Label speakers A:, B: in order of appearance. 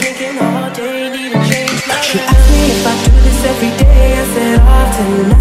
A: Thinking all day, need a change. She asked me if I do this every day. I said often.